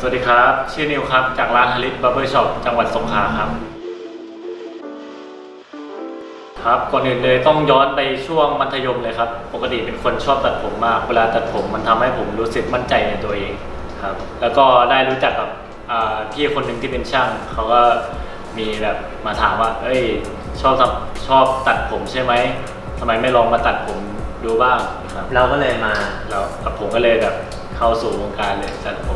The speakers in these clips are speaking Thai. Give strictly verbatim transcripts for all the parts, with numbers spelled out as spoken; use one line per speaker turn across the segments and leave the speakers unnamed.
สวัสดีครับชื่อนิวครับจากร้านฮาริสบาร์เบอร์ช็อปจังหวัดสงขลาครับครับก่อนอื่นเลยต้องย้อนไปช่วงมัธยมเลยครับปกติเป็นคนชอบตัดผมมากเวลาตัดผมมันทำให้ผมรู้สึกมั่นใจในตัวเองครับแล้วก็ได้รู้จักกับพี่คนหนึ่งที่เป็นช่างเขาก็มีแบบมาถามว่าเอ้ยชอบชอบตัดผมใช่ไหมทำไมไม่ลองมาตัดผมดูบ้างครับ
เราก็เลยมา
แล้วผมก็เลยแบบเข้าสู่วงการเลยตัดผม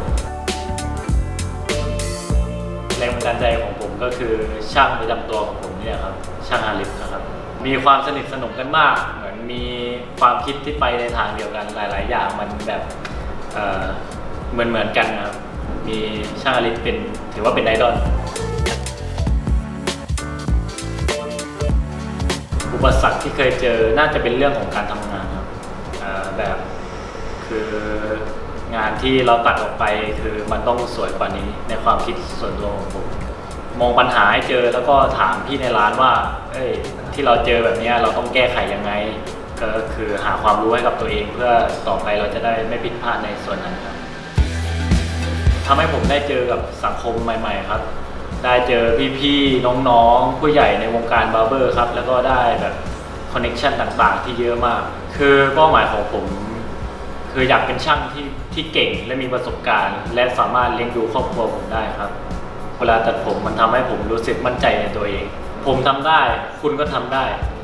แรงบันดาลใจของผมก็คือช่างประจำตัวของผมเนี่ยครับช่างฮาริสนะครับมีความสนิทสนมกันมากเหมือนมีความคิดที่ไปในทางเดียวกันหลายๆอย่างมันแบบเหมือนเหมือนกันนะครับมีช่างฮาริสเป็นถือว่าเป็นไอดอลอุปสรรคที่เคยเจอน่าจะเป็นเรื่องของการทำงานครับแบบคืองานที่เราตัดออกไปคือมันต้องสวยกว่านี้ในความคิดส่วนตัวของผมมองปัญหาให้เจอแล้วก็ถามพี่ในร้านว่าเอ้ยที่เราเจอแบบนี้เราต้องแก้ไขยังไงก็คือหาความรู้ให้กับตัวเองเพื่อต่อไปเราจะได้ไม่ผิดพลาดในส่วนนั้นครับทำให้ผมได้เจอกับสังคมใหม่ๆครับได้เจอพี่ๆน้องๆผู้ใหญ่ในวงการบาร์เบอร์ครับแล้วก็ได้แบบคอนเนคชั่นต่างๆที่เยอะมากคือเป้าหมายของผมคืออยากเป็นช่างที่ที่เก่งและมีประสบการณ์และสามารถเลี้ยงดูครอบครัวผมได้ครับเวลาตัดผมมันทำให้ผมรู้สึกมั่นใจในตัวเองผมทำได้คุณก็ทำได้